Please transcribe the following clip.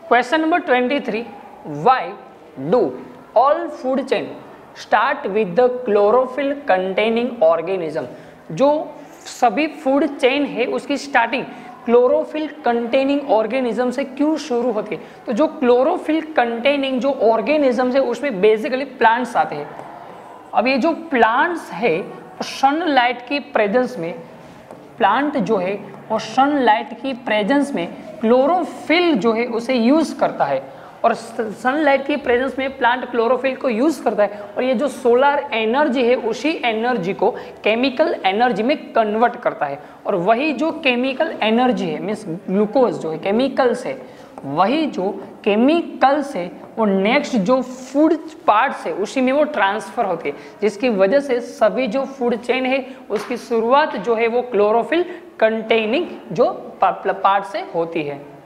Question number 23, why do all food chain start with the chlorophyll containing organism. जो सभी food chain है उसकी starting chlorophyll containing organism से क्यों शुरू होती है? तो जो क्लोरोफिल कंटेनिंग जो ऑर्गेनिज्म है उसमें बेसिकली प्लांट्स आते हैं। अब ये जो प्लांट्स है सनलाइट की प्रेजेंस में, प्लांट जो है वो सनलाइट की प्रेजेंस में क्लोरोफिल जो है उसे यूज करता है, और सनलाइट की प्रेजेंस में प्लांट क्लोरोफिल को यूज करता है, और ये जो सोलर एनर्जी है उसी एनर्जी को केमिकल एनर्जी में कन्वर्ट करता है। और वही जो केमिकल एनर्जी है मीन्स ग्लूकोज जो है केमिकल्स है, वही जो केमिकल्स है वो नेक्स्ट जो फूड पार्ट्स है उसी में वो ट्रांसफर होती है, जिसकी वजह से सभी जो फूड चेन है उसकी शुरुआत जो है वो क्लोरोफिल कंटेनिंग जो पार्ट से होती है।